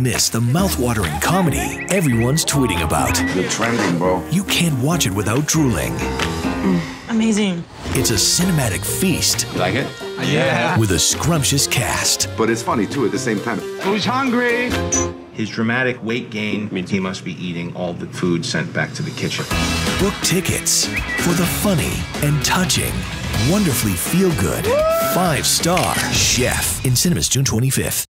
miss the mouth-watering comedy everyone's tweeting about. You're trending, bro. You can't watch it without drooling. Amazing. It's a cinematic feast. You like it? Yeah. With a scrumptious cast. But it's funny, too, at the same time. Who's hungry? His dramatic weight gain means he must be eating all the food sent back to the kitchen. Book tickets for the funny and touching, wonderfully feel-good, 5-star Chef in cinemas June 25th.